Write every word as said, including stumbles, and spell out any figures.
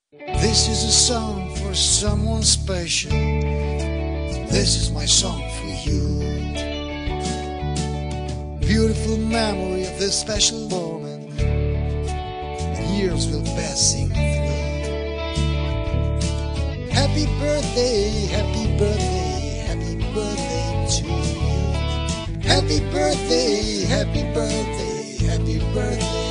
This is a song for someone special. This is my song for you. Beautiful memory of this special moment. Years will passing through. Happy birthday, happy birthday, happy birthday to you. Happy birthday, happy birthday, happy birthday.